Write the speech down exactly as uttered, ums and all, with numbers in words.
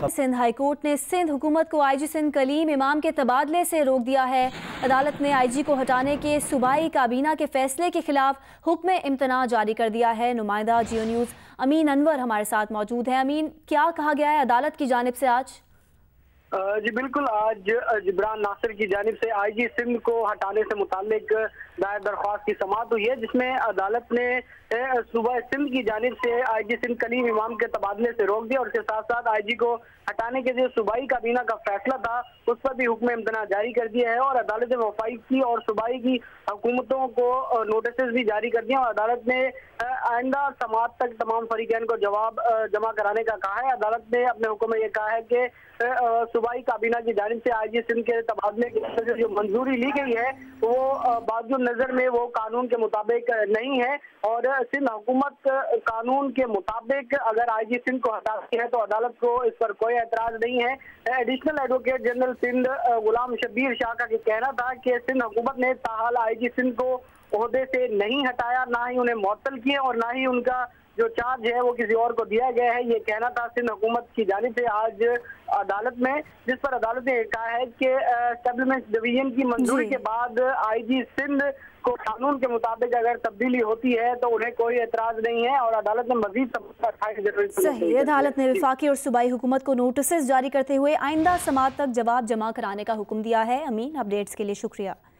Sindh high court ने सिंध हुकूमत को आईजी सिंध कलीम इमाम के तबादले से रोक दिया है। अदालत ने आईजी को हटाने के सूबाई काबीना के फैसले के खिलाफ हुक्म इम्तना जारी कर दिया है। नुमाइंदा जियो न्यूज़ अमीन अनवर हमारे साथ मौजूद है। अमीन, क्या कहा गया है अदालत की जानिब से आज? जी बिल्कुल, आज जिब्रान नासिर की जानिब से आईजी सिंध को हटाने से मुतालिक दायर दरख्वास्त की समाअत हुई है, जिसमें अदालत ने सूबा सिंध की जानिब से आईजी सिंध कलीम इमाम के तबादले से रोक दिया और उसके साथ साथ आईजी को हटाने के जो सूबाई काबीना का फैसला था उस पर भी हुक्म इम्तना जारी कर दिया है और अदालत वफाई की और सूबाई की हुकूमतों को नोटिस भी जारी कर दिया और अदालत ने आइंदा समाअत तक तमाम फरीकैन को जवाब जमा कराने का कहा है। अदालत ने अपने हुक्म में यह कहा है कि सूबाई काबीना की जानिब से आईजी सिंध के तबादले की जो मंजूरी ली गई है वो बावजूद नजर में वो कानून के मुताबिक नहीं है और सिंध हुकूमत कानून के मुताबिक अगर आईजी सिंध को हटाती है तो अदालत को इस पर कोई एतराज नहीं है। Additional advocate general Sindh Ghulam Shabbir Shah का कहना था कि सिंध हुकूमत ने ताहाल आईजी सिंध को ओहदे से नहीं हटाया, ना ही उन्हें मुअत्तल किए और ना ही उनका जो चार्ज है वो किसी और को दिया गया है। ये कहना था सिंध हुकूमत की जानिब से आज अदालत में, जिस पर अदालत ने कहा है कि एस्टेब्लिशमेंट डिवीजन की मंजूरी के बाद आईजी सिंध को कानून के मुताबिक अगर तब्दीली होती है तो उन्हें कोई एतराज नहीं है और अदालत ने मजीद सही अदालत ने वफाकी और सूबाई हुकूमत को नोटिस जारी करते हुए आइंदा समाअत तक जवाब जमा कराने का हुक्म दिया है। अमीन, अपडेट्स के लिए शुक्रिया।